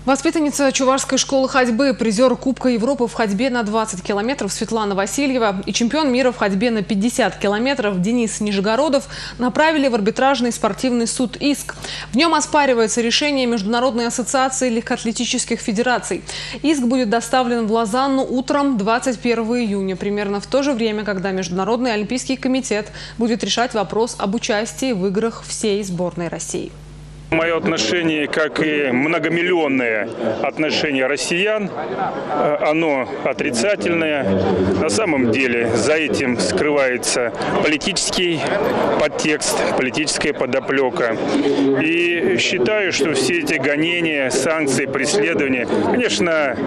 Воспитанница Чувашской школы ходьбы, призер Кубка Европы в ходьбе на 20 километров Светлана Васильева и чемпион мира в ходьбе на 50 километров Денис Нижегородов направили в арбитражный спортивный суд иск. В нем оспаривается решение Международной ассоциации легкоатлетических федераций. Иск будет доставлен в Лозанну утром 21 июня, примерно в то же время, когда Международный олимпийский комитет будет решать вопрос об участии в играх всей сборной России. Мое отношение, как и многомиллионное отношение россиян, оно отрицательное. На самом деле за этим скрывается политический подтекст, политическая подоплека. И считаю, что все эти гонения, санкции, преследования, конечно,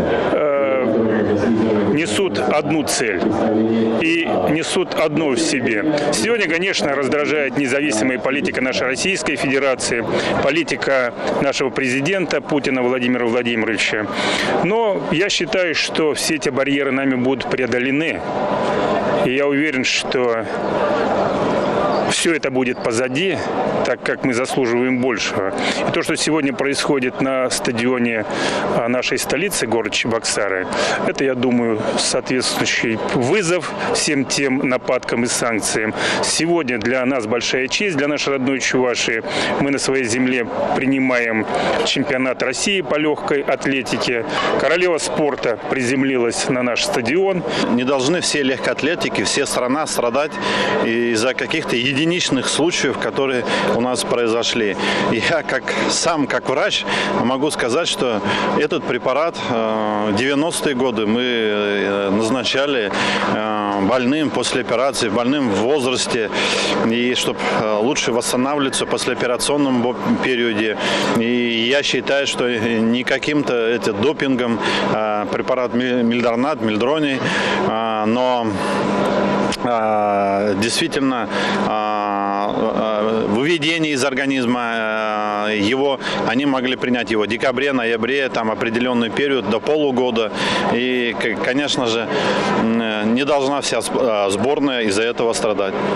несут одну цель и несут одно в себе. Сегодня, конечно, раздражает независимая политика нашей Российской Федерации, политика нашего президента Путина Владимира Владимировича. Но я считаю, что все эти барьеры нами будут преодолены. И я уверен, что все это будет позади, так как мы заслуживаем большего. И то, что сегодня происходит на стадионе нашей столицы, город Чебоксары, это, я думаю, соответствующий вызов всем тем нападкам и санкциям. Сегодня для нас большая честь, для нашей родной Чувашии. Мы на своей земле принимаем чемпионат России по легкой атлетике. Королева спорта приземлилась на наш стадион. Не должны все легкоатлетики, все страна страдать из-за каких-то единичных случаев, которые у нас произошли. Я сам как врач могу сказать, что этот препарат 90-е годы мы назначали больным после операции, больным в возрасте, и чтобы лучше восстанавливаться в послеоперационном периоде. И я считаю, что не каким-то допингом препарат мильдронат, мильдроний, но действительно выведение из организма они могли принять его в декабре, ноябре, там определенный период до полугода. И, конечно же, не должна вся сборная из-за этого страдать.